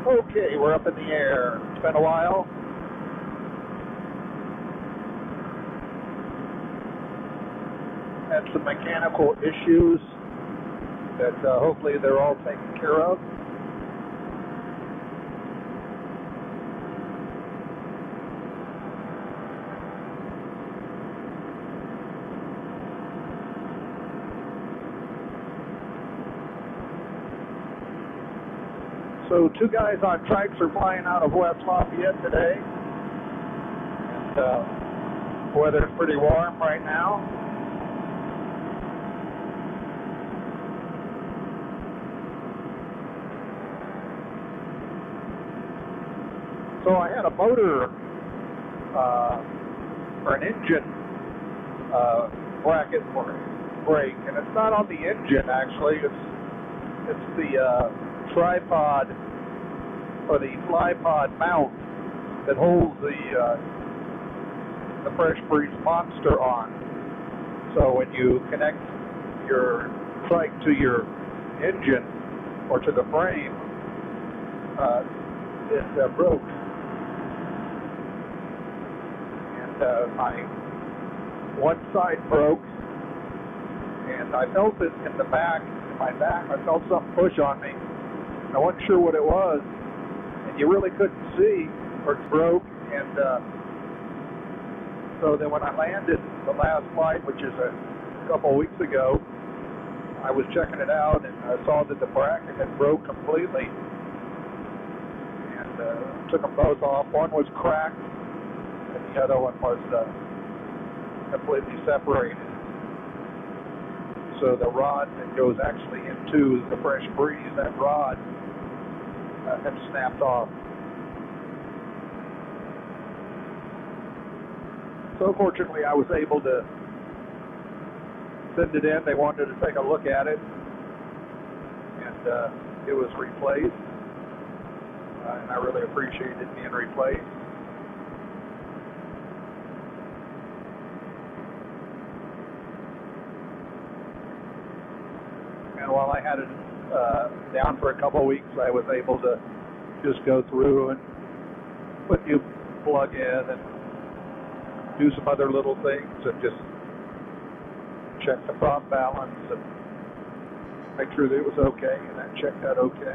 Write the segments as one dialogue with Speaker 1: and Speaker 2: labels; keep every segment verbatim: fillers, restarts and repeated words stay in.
Speaker 1: Okay, we're up in the air. It's been a while. Had some mechanical issues that uh, hopefully they're all taken care of. So two guys on trikes are flying out of West Lafayette today. And uh, weather's pretty warm right now. So I had a motor uh, or an engine uh, bracket break, and it's not on the engine actually. It's it's the uh, tripod or the fly pod mount that holds the uh, the Fresh Breeze Monster on. So when you connect your trike to your engine or to the frame, uh, it uh, broke, and uh, my one side broke, and I felt it in the back. My back, I felt something push on me. I wasn't sure what it was, and you really couldn't see, or it broke. And uh, so then when I landed the last flight, which is a couple of weeks ago, I was checking it out, and I saw that the bracket had broke completely, and uh, took them both off. One was cracked, and the other one was uh, completely separated. So the rod that goes actually into the Fresh Breeze, that rod uh, had snapped off. So fortunately I was able to send it in. They wanted to take a look at it, and uh, it was replaced, uh, and I really appreciated it being replaced. And while I had it uh, down for a couple of weeks, I was able to just go through and put new plug in and do some other little things and just check the prop balance and make sure that it was okay, and I checked that okay.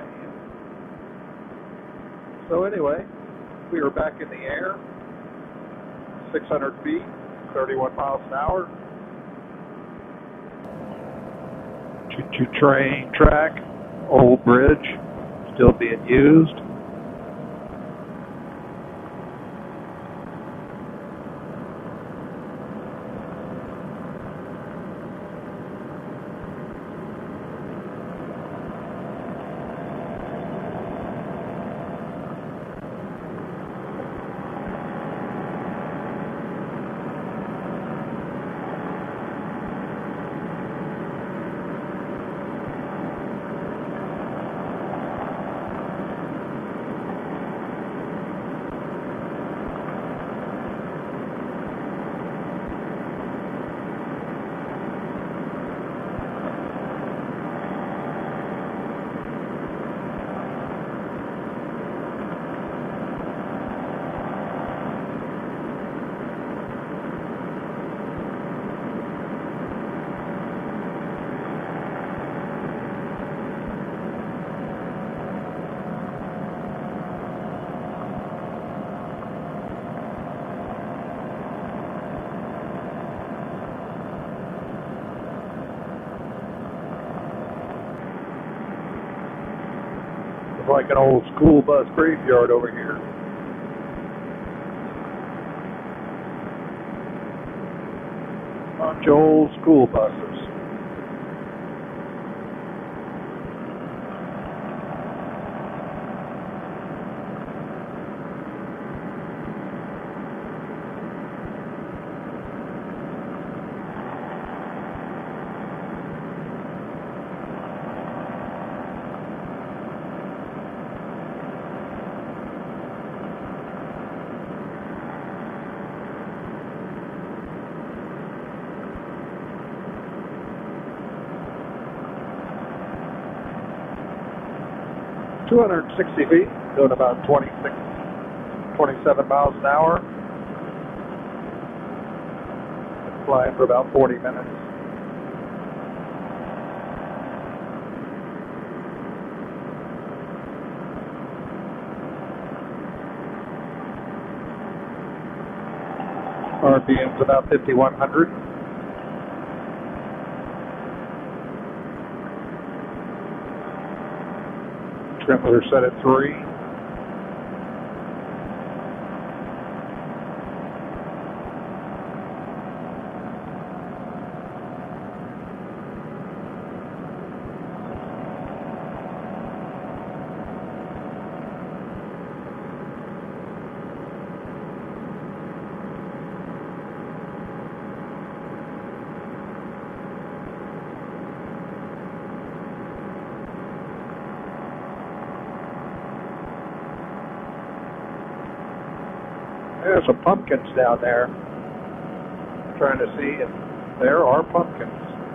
Speaker 1: So anyway, we were back in the air, six hundred feet, thirty-one miles an hour. Choo-choo train track, old bridge, still being used. Like an old school bus graveyard over here. Bunch of old school buses. two hundred sixty feet. doing about twenty-six, twenty-seven miles an hour. Flying for about forty minutes. R P M's about fifty-one hundred. Trim motor set at three. There's some pumpkins down there. I'm trying to see if there are pumpkins.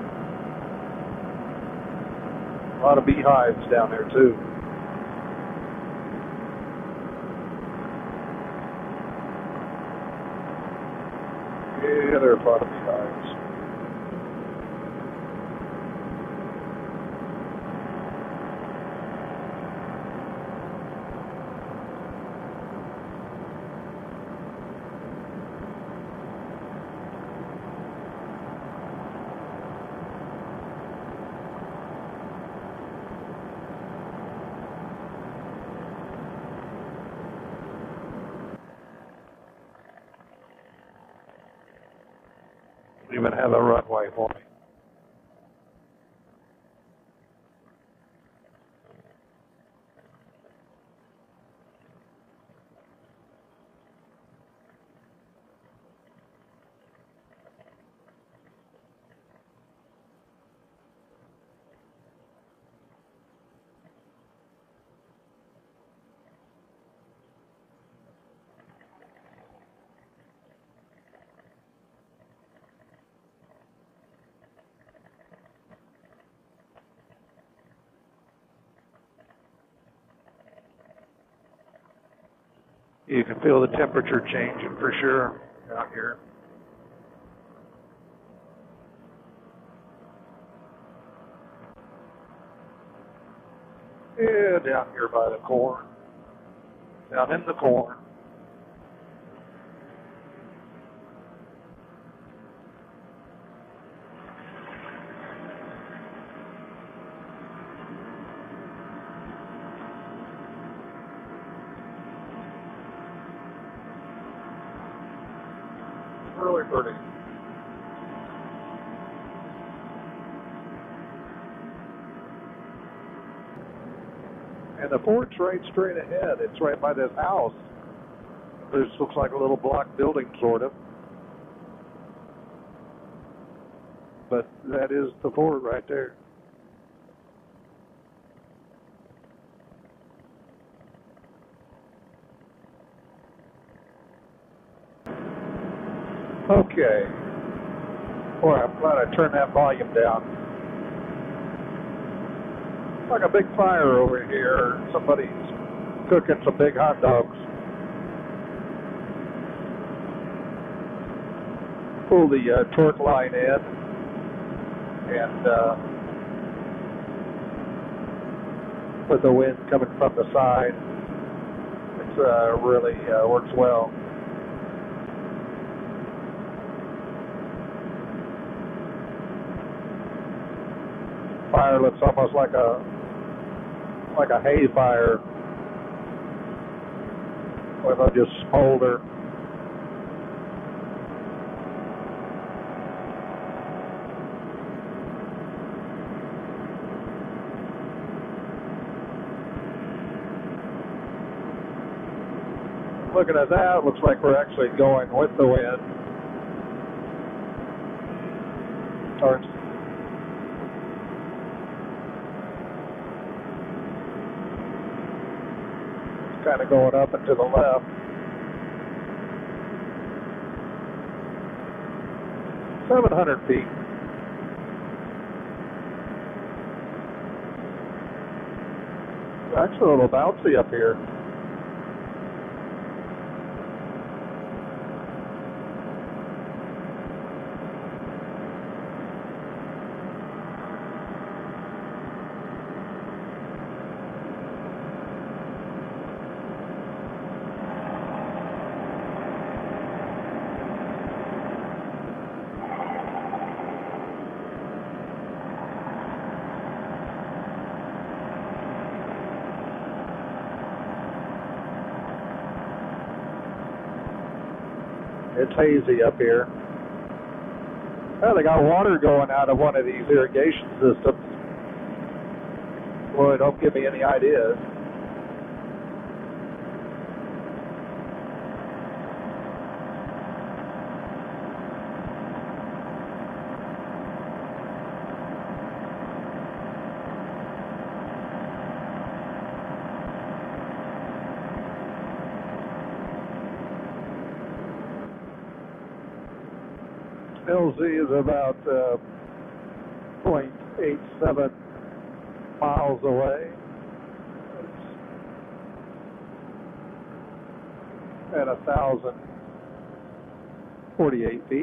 Speaker 1: A lot of beehives down there too. Yeah, there are a lot of beehives. Even have a runway for me. You can feel the temperature changing for sure out here. Yeah, down here by the corn. Down in the corn. Really pretty. And the fort's right straight ahead. It's right by this house. This looks like a little block building, sort of. But that is the fort right there. Okay. Boy, I'm glad I turned that volume down. Like a big fire over here. Somebody's cooking some big hot dogs. Pull the uh, torque line in, and uh, with the wind coming from the side, it uh, really uh, works well. Fire looks almost like a like a hay fire, where they'll just smolder. Looking at that, looks like we're actually going with the wind. Or kind of going up and to the left. seven hundred feet. Actually a little bouncy up here. It's hazy up here. Oh, they got water going out of one of these irrigation systems. Boy, don't give me any ideas. L Z is about uh, zero point eight seven miles away. It's at one thousand forty-eight feet.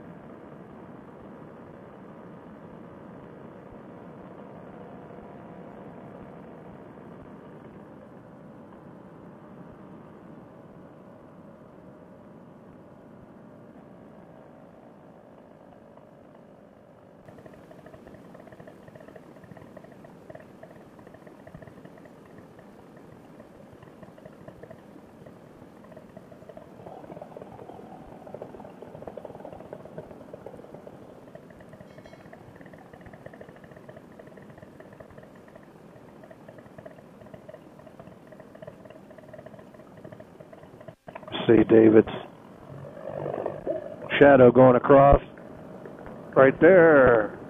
Speaker 1: See David's shadow going across right there.